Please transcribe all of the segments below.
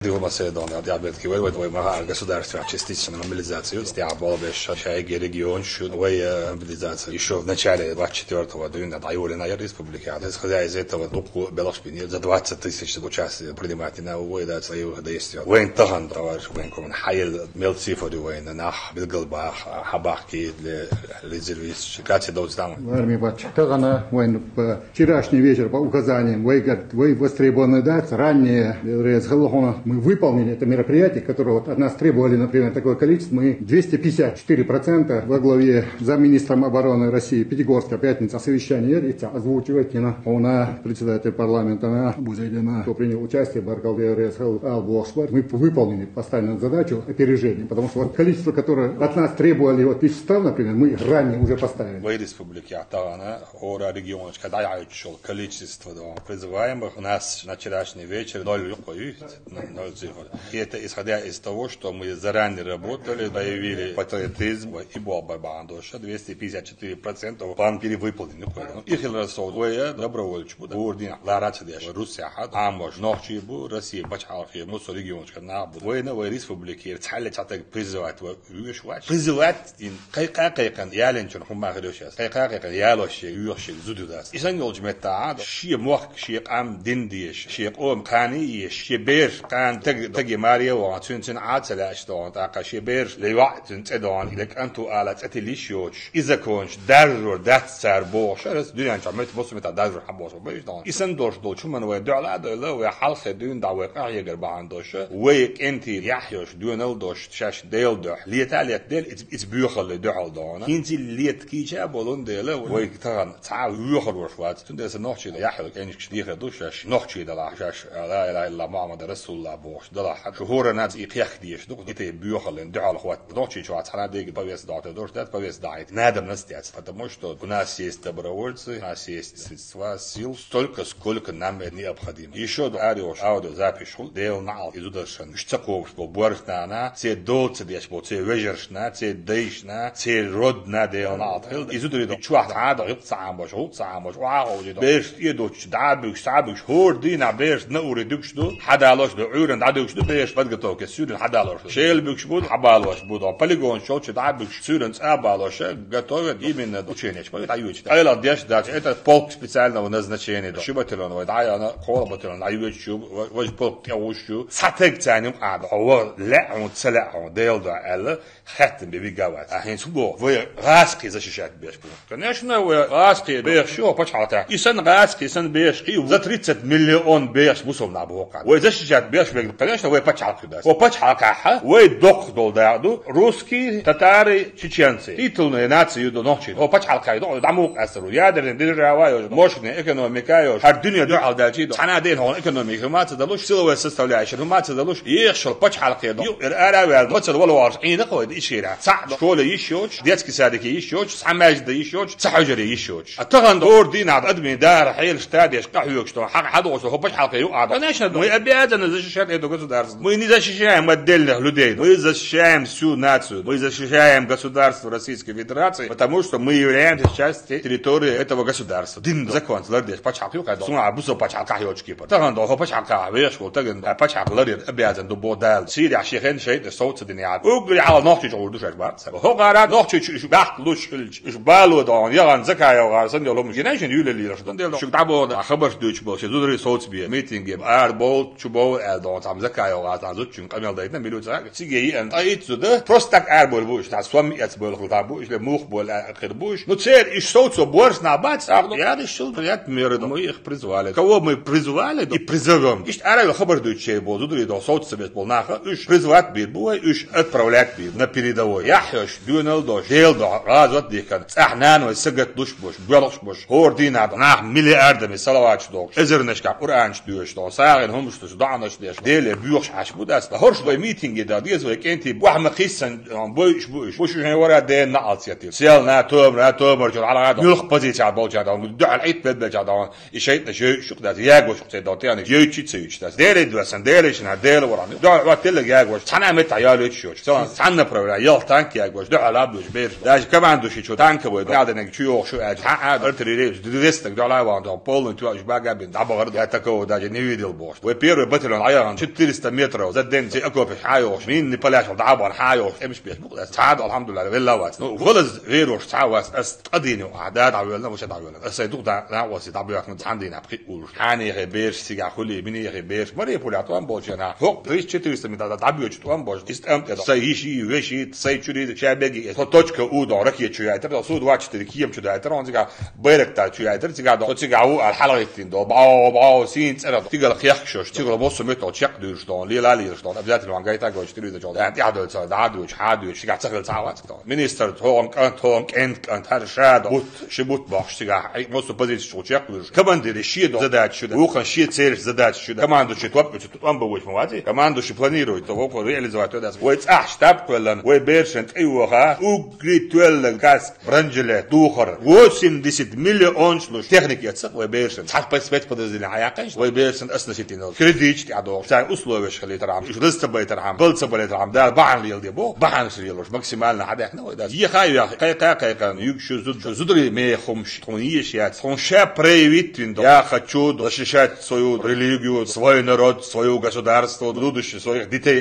Macedon, Diabetki, вы мага государства частично мобилизацию, стябал беш шайги регион, мобилизация. Еще в начале 24-го июня Айолина республики, исходя из этого, Белашпини за 20 тысяч участников принимать на увода своих действий. Войн Тахан, товарищ военком, Хайл Мелцифори война, Нах, Билгалбах, Хабахки для резервистов. Катя Доуздама. В армии Тагана, войн вчерашний вечер по указаниям, вы востребованы дать, ранее мы выполнили это мероприятие, которое от нас требовали, например, такое количество, мы 254% во главе замминистром обороны России Пятигорска, пятница, совещание озвучивать, она председатель парламента, она Бузайдина, кто принял участие, Баркалде Албошвар, мы выполнили поставленную задачу опережения, потому что вот количество, которое от нас требовали, вот 500, например, мы ранее уже поставили. В республике Атагана, ора регионочка, количество призываемых у нас на вчерашний вечер 0 цифр. И это исходя из того, что мы заранее работали, проявили патриотизм и Бабандоша, 254% план перевыполнен. Их рассудывая добровольчик, Урдин, Ларацидеш, Руссия, Амош, Нохчибу, Россия, Бачалхи, Мусо регионочка, Набу, военной республики, Цалечатек призывать, призывать, Кайкан, Яленчун, Хумахарюшес, Кайкан, Ялоши, Юршик, Зудудас. И санёлж мета, Ши Мох, Ши Ам Диндиш, Ши Ом Кани, Ши Бер, Кан تجي ماريو وتنتن عاتلة أشتون تاقا شبير لوقت تدون إلك أنتو آلات أتليشيوش إذا كونش درر دات سار بوش أرس دنيا نشعمت بصمة درر حبوش وبيش دون إسان دوش دول شو من ويدعو لعدو إلا ويحلخ دون دعوة قاعية قربان دوش ويك انتي يحيوش دون الدوش تشاش ديل دوح ليتاليت ديل إتبيوخ اللي دعو دون كنتي ليت كيشا بولون ديل ويك تغن تعال يوخر وشوات تندس نوحشي دا يحيو كأنش كديخ دوشاش نوحشي دا لحشاش لا إله إلا محمد رسول الله بوش دلا شهور ناس يقيخ ديش دوك إتى بيوخلن دعال خوات نوحشي شوات حنا ديك بويس دعوة دوش دات بويس дает. Надо сделать, потому что у нас есть добровольцы, у нас есть средства, сил, столько, сколько нам необходимо. Еще аудиозапись дел нал из удашен. Штаков, что боршна, те долцы деш, те вежершна, те дейшна, те родна дел нал. Из удали чуах ада, цамбаш, вау, беш едоч, дабуш, сабуш, хордина беш, на уредукшду, хадалош, дурен, дадукшду беш, подготовка сюрен, хадалош. Шельбукш буд, хабалош буд, полигон, шоч, дабуш, сюрен, абалош, готовят именно учение. Айла деш, это полк специального назначения. Шибателон, дайана, холобателон, айвечу, вож полк тяущу, сатекцаним ада, леон, целеон, делда, элла, хаттем бивигават. А хенсубо, вы раски защищать беш. Конечно, вы раски беш, что почата. И сан раски, сан беш, и за 30 миллион беш мусов на бока. Вы защищать беш, конечно, вы почалку даст. Вы почалка, вы док долдаду, русские, татары, чеченцы. Титульные нации до ночи. Вы почалка, дамук асру, ядерный держава, мощная экономика, а дунья до алдачи, она день он экономика, маться далуш, силовая составляющая, маться далуш, ешел почалка, аравел, маться волварс, и находит ишира. Сад, школа ещёч, детский садик ещёч, самажда ещёч, сахажери ещёч. А то он ордин от админ дар, хейл штадиш, кахюк, что хадош, что почалка юад. Конечно, мы обязаны защищать это государство. Мы не защищаем отдельных людей, мы защищаем всю нацию, мы защищаем государство Российской Федерации, потому что мы являемся частью территории этого государства. Дин закон, лардеш, почалка юад. Суна бусо почалка юочки. То он до почалка, веш, вот так, почалка лардеш обязан до бодал. Сирия шехен шейт, соуца дня. Угли على نوحش جوردوش أجبارت. هو قرار نوحش إيش بحث لوش إيش بالو دان يغان زكاة وغار سند يلوم جنايشن يولي اللي رشدان ديل شو تعبوا خبر دوش بول شدودري صوت بيه ميتينج يب آرد بول شو بول دان تام زكاة وغار تام زوجين قميل دايتنا ميلو تاعك سيجي أن أيت زده بروستك آربول بوش تاع سوامي أتبول خلطة بوش لموخ بول آخر بوش نتصير إيش صوت سو بورس نابات ساقلو يا ده شل بريات ميرد مو إخ بريزوالي كوا مي بريزوالي إي بريزوغم إيش أرى خبر دوش بول زودري دان صوت سبيت بول ناخا إيش بريزوات بير بوي إيش أتبرولات بير передовой. Яхьош, дюнел дош, дел до, разот дикан. Ахнан ой сагат душ бош, белош бош. Хордина нах миллиардами салавач док. Эзернешка уранч душ до. Сарин хумштус данаш деш. Деле бюш аш будас. Хорш бой митинги да диз век энти бухма хиссан бош. Бош ورا دين نعطيتي. سيلنا تومر جو على هذا. يلخ بزيت على بوجا دا. دع العيد بدل جا شيء شو قد ياغوش داتيان يوتشي تسويش داس. ديل دوسن ديلشنا ديل ورا. دع وقت اللي ياغوش. انا مت عيال شوش. سان برا يل تانك ياغوش. دع لابوش بير. داش كمان دوشي شو تانك بود. قاعد انك شو شو ارتريريش. دوستك دع لا وان بولن تو اش باغا بين دابا غير تاكو دا نيفيدل بوش. وبير بتلون عيان طبعا 400 метров за день أكوب حيوش مين نبلاش ضعبان حيوش إمش بيش سعاد الحمد لله بالله وات غلز فيروش تعواس أستقديني وأعداد عويلنا وش عويلنا السيدوق دا نعوسي طبيعك نتحمدين أبقي قولش حاني غبيرش سيجا خلي مني غبيرش مري بولات وان بولش أنا فوق ريش 400 متر طبيعش وان بولش استأمت سيشي ويشي سيشري شابجي توتشك أودو ركية شوية سود واتش تركيم شوية ترى زيجا بيرك تا شوية زيجا دو زيجا هو الحلقة دو باو سين ترى تيجا الخيخشوش تيجا بوس متر تشك دوش دون ليلا ليش دون أبزات الوانجاي تاجوش تريد جال يعني عدو تسا دعوش حادوش شجع تسخل ساعات دون مينستر تونك أنت هرشاد بوت شبوت باش شجع موسو بديت شو تشك دوش كمان دي الشيء دو زدات شو ده وخن شيء تسير زدات شو ده كمان دو شيء توام بوش مواتي كمان دو شيء بلانيرو يتوقع رياليزوات ده ويت أحشتاب كلن ويبرشنت أيوها وغريتوال كاس برنجلة دوخر وسين ديسيت مليون شلوش تكنيك يتصق ويبرشنت حتى بس بدزين عياقش ويبرشنت أصلا شتينو كريديتش تعدو ساي أسلوبش خلي ترعم إيش رست بيت ترعم بلص بيت ترعم ده بعن ريال دي بو بعن ريالوش ماكسيمالنا حدا إحنا وده يي خايف كاي كان يكشو زدري ما خمش تونيش يا خمشة بريفيت يا خشود защищать свою религию, свой народ, свое государство, будущее своих детей,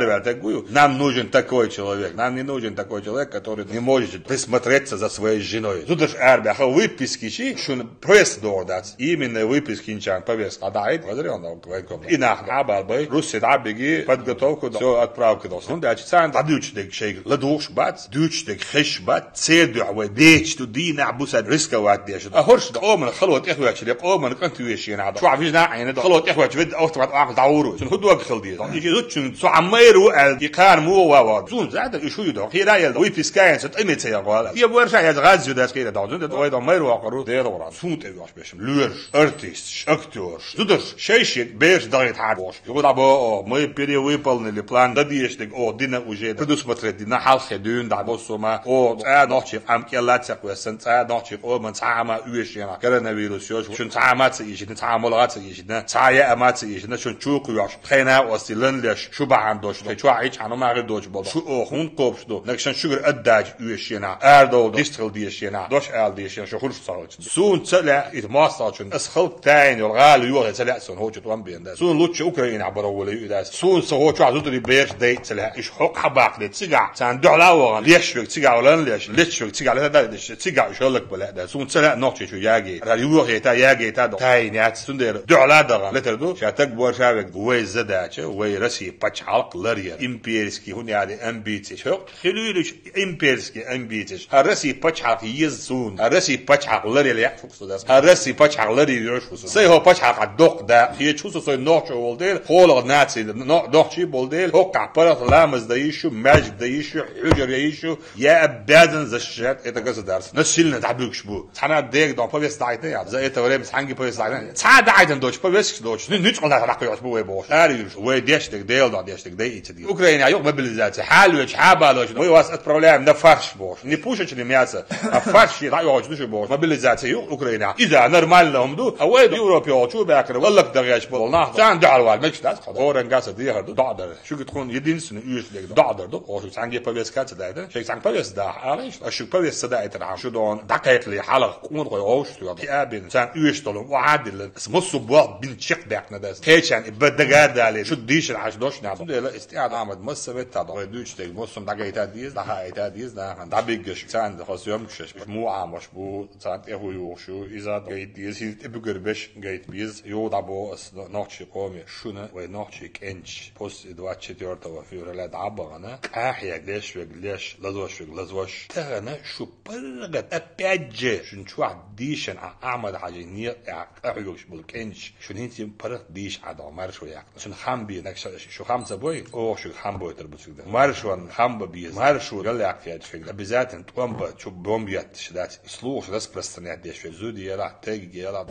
нам нужен такой человек. Нам не нужен такой человек, который не может присмотреться за своей женой. Тут же арбяха выписки чи, что пресс дордать. Именно выписки ничего повест отдает, возрел квайком. И нахуй абалбай, русский абеги подготовку, все отправка до. Ну да, читаем дадючдек шейк, ладуш бат, дючдек хеш бат, цеду авадеч, туди набусад рисковать дешет. А хорш да оман خلوت إخوة شليب أومن كنت ويشين هذا شو عفيش ناعين ده خلوت إخوة شفت أوتبات أعمل دعورو شن هدوء خلدي ده يجي زوج شن شو عميرو الإقار مو وواد شون زاد يشو يده هي لا يلده ويبيس كائن ست أمي تيا قال هي بورشة يا غاز جدا كده ده زود ده ويدا ميرو أقرو ده دوران شون تبيش بيشم لورش أرتيست أكتورش زودش شيء بيش دايت حاجوش يقول أبو ما بيري ويبلن اللي بلان ده ديشتك أو دينا وجد بدوس مترد دينا حال خدون ده بوسوما أو نحشي أم كيلات سقوسن نحشي أو من تعامل ويشينا كرنا فيروسيوش شون تعاملات يجي تعاملات يجي تعايا أمات يجي شون شوق ياش خينا وستيلن ليش شو بعندوش شو عيش عنو ما غيردوش بالله شو أخون قبش دو نكشن شجر أداج ويشينا أردو ديستخل ديشينا دوش أل ديشينا شو خلص صارت سون تلا إتماستاشون أسخل تاني والغال يوه تلا سون هو جتوان بينده سون لوتش أوكرانيا عبروا ولا يداس سون سهو شو عزودري بيش دايت تلا إيش حق حباق لي تسجع سان دعلاوة ليش فيك تسجع ولا ليش فيك تسجع لا ده تسجع شغلك بلا ده سون تلا نوتش شو ياجي يوه تا ياجي تا تاينات سندر دعلا دغا لتردو شاتك بورشاوك وي زداچه وي رسي بچالق لريا امبيرسكي هون يعني امبيتش شو خلولش امبيرسكي امبيتش هرسي بچالق يزون هرسي بچالق لريا يحفظ ده هرسي بچالق لريا يشوس سي هو بچالق الدق ده هي تشوس سو نوتش ولدل خول ناتسي نوتشي بولدل هو كابرت لامز دايشو ماج دايشو حجر يشو يا ابادن زشات это государство насильно табюкш бу цана дег до повест дайтне я за это время ханги повест дайтне цада айден доч повест доч нич он ракыйош бу бош ариш вы дештек дел да дештек дейти Украина yok мобилизация халюч хабалоч мы вас отправляем на фарш бош не пушечное мясо а фарш раёч душ бош мобилизация yok Украина إذا нормально умду а вы Европе очу бакр والله дагаш бол на цан далвал мечтас хорен гаса дихар дадер شو تكون единственный üyelik дадер до ош ханги повест кац дайда шек сан повест да ариш شو повест да это شو دون دقيق لي حلق قون قوش تو ابن سان üyelik وعادل اسمه صبوا بن شق دقنا ده كيشان بدغار دالي شو ديش العش دوش نعم ده استعاد عمد مسبت تاع دوش تيل موسم دقيقه ديز ده هايتا ديز ده ده بيجش سان ده خاصيم كش مو عامش بو ساعت هو يوشو اذا جيت ديز بيجربش جيت بيز يو دابو نوتشي قومي شنو ونوتشي كنش بوست 24 فевраля дабана احيا ليش لازوش تانا شو برغت опять же شنو ديشن اعمد حاجه ني اعيوش بالكنش شو انت برغ ديش عدا مارشو ياك شنو خام بي نكش شو خمسه بوي او شو خام بوي تربسك ده مارشو خام بي مارشو قال لك في هذا بالذات تومبا شو بومبيات شدات слух распространять дешевле зуди яла теги яла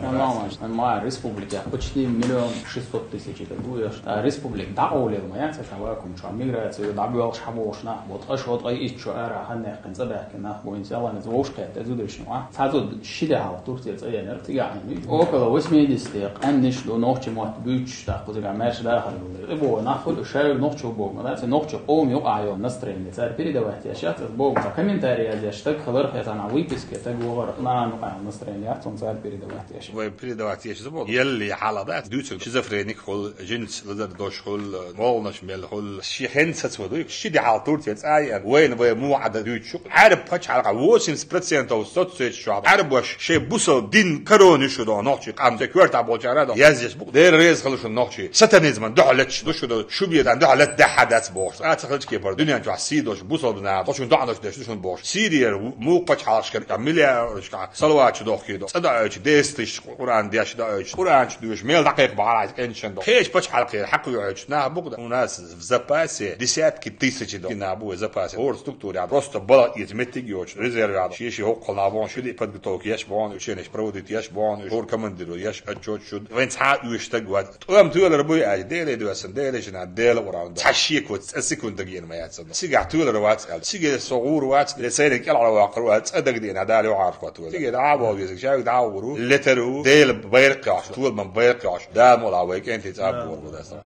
на республике почти 1 600 000 это будет республик دعوله ما يعني شواكم شو ميغراتيو دعوه شحوشنا بوطش اي شو ارا هن قنصبه كنا وان شاء الله نزوش قد تزود شنو تازود شيده على تورتي يعني يعني اوكلا 80 قنش لو نوتش مات بيتش تاخذ ماشي داخل بو ناخذ شاي نوتش بو ما نوتش قوم يقع يوم نسترين صار передавать я сейчас бо комментарии я что خبر انا выписки так говорю на настроение я он صار передавать я передавать я забыл يلي حالات دوتش شيزوفرينيك هو جنس لذر دوش خل مولنش ميل خل شي هنسة ودوك شي دي على طول تيتساي وين مو عدد دوت شو عارف بتش على ووسين سبرتسنت أو ستة شو عارف وش شيء بوصل دين كروني شو ده نوعي قام ذكرت عبود جرادة يزيش بق دير ريز خلوش النوعي ستنزمن دعلتش دوش ده شو بيد عند دعلت ده حدث بوش أتخلش كيبر دنيا جو عسيدوش بوصل بنا دوش دعلش دوش بوش سيرير مو قش على شكل مليار صلوات شو دوخ كده صدق ديستش قرآن ديش دايش قرآن شو دوش ميل دقيق بعرض إنشان ده خيش بتش على خير حق يعيش نه بقدر وناس في زباسة ديسات كتيسة ده كنابو زباسة هور ستوكتور يعني بروست بلا يتمتج يوش ريزير يعني شيء هو قلنا شو دي بد بتوك يش بون وشينش بروديت يش بون هور كمان دلو يش أجود شود وين ساعات يشتاق وقت تقوم تقول ربوي عادي ديل دوسن ديل جنا ديل ورا تحشيك وتسكون دقيقة ما يتصدق سيجع تقول روات سيجع صغور وات لسيرك على واقع وات أدق دين عدالة وعارف وتقول سيجع دعوة ويزك شايف دعوة ورو لترو ديل بيرقعش طول من بيرقعش دام ولا ويك أنت تعبوا ولا